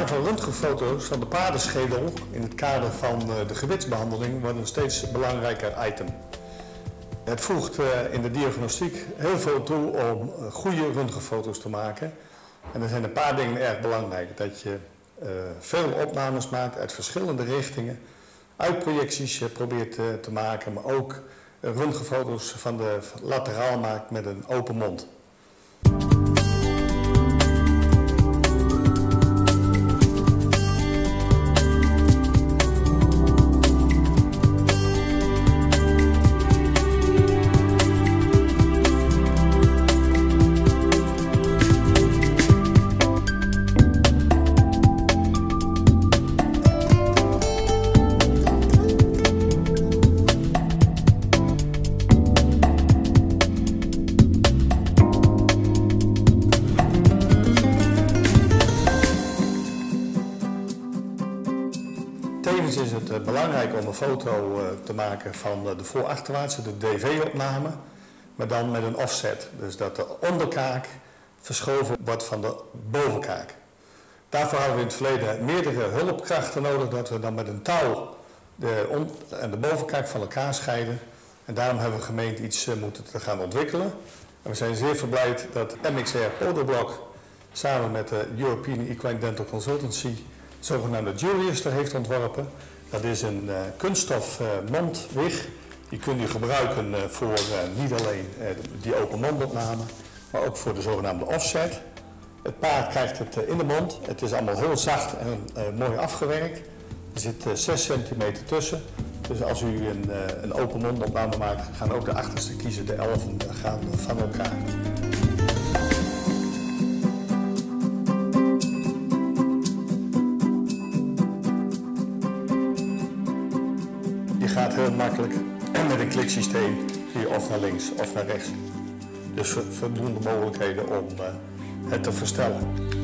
maken van röntgenfoto's van de paardenschedel in het kader van de gewichtsbehandeling wordt een steeds belangrijker item. Het voegt in de diagnostiek heel veel toe om goede röntgenfoto's te maken. En er zijn een paar dingen erg belangrijk. Dat je veel opnames maakt uit verschillende richtingen, uitprojecties probeert te maken, maar ook röntgenfoto's van de lateraal maakt met een open mond. Tevens is het belangrijk om een foto te maken van de voor-achterwaartse, de DV-opname, maar dan met een offset. Dus dat de onderkaak verschoven wordt van de bovenkaak. Daarvoor hadden we in het verleden meerdere hulpkrachten nodig, dat we dan met een touw de bovenkaak van elkaar scheiden. En daarom hebben we gemeend iets moeten te gaan ontwikkelen. En we zijn zeer verblijd dat MXR Podoblock samen met de European Equine Dental Consultancy zogenaamde Juliuster heeft ontworpen. Dat is een kunststof mondwig. Die kun je gebruiken voor niet alleen die open mondopname, maar ook voor de zogenaamde offset. Het paard krijgt het in de mond. Het is allemaal heel zacht en mooi afgewerkt. Er zit 6 centimeter tussen. Dus als u een open mondopname maakt, gaan ook de achterste kiezen, de 11 gaan van elkaar. Je gaat heel makkelijk en met een kliksysteem hier of naar links of naar rechts. Dus voldoende mogelijkheden om het te verstellen.